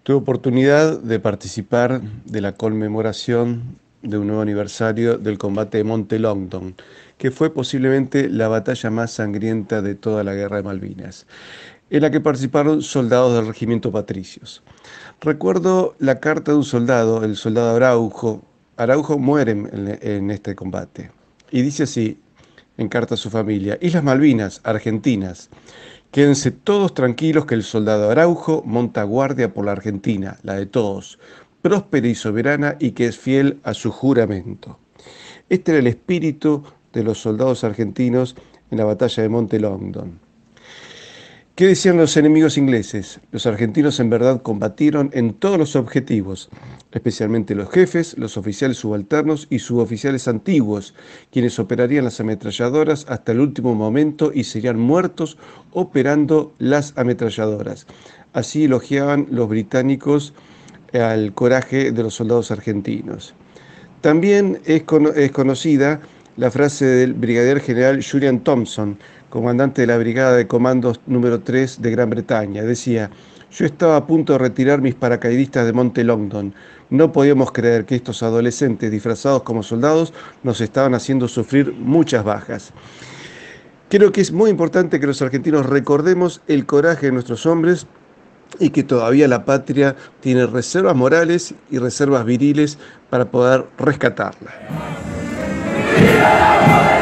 Tuve oportunidad de participar de la conmemoración de un nuevo aniversario del combate de Monte Longdon, que fue posiblemente la batalla más sangrienta de toda la Guerra de Malvinas, en la que participaron soldados del regimiento Patricios. Recuerdo la carta de un soldado, el soldado Araujo. Araujo muere en este combate. Y dice así, en carta a su familia: Islas Malvinas, Argentinas. Quédense todos tranquilos que el soldado Araujo monta guardia por la Argentina, la de todos, próspera y soberana y que es fiel a su juramento. Este era el espíritu de los soldados argentinos en la batalla de Monte Longdon. ¿Qué decían los enemigos ingleses? Los argentinos en verdad combatieron en todos los objetivos, especialmente los jefes, los oficiales subalternos y suboficiales antiguos, quienes operarían las ametralladoras hasta el último momento y serían muertos operando las ametralladoras. Así elogiaban los británicos al coraje de los soldados argentinos. También es conocida la frase del brigadier general Julian Thompson, comandante de la Brigada de Comandos número 3 de Gran Bretaña. Decía: yo estaba a punto de retirar mis paracaidistas de Monte Longdon. No podíamos creer que estos adolescentes disfrazados como soldados nos estaban haciendo sufrir muchas bajas. Creo que es muy importante que los argentinos recordemos el coraje de nuestros hombres y que todavía la patria tiene reservas morales y reservas viriles para poder rescatarla.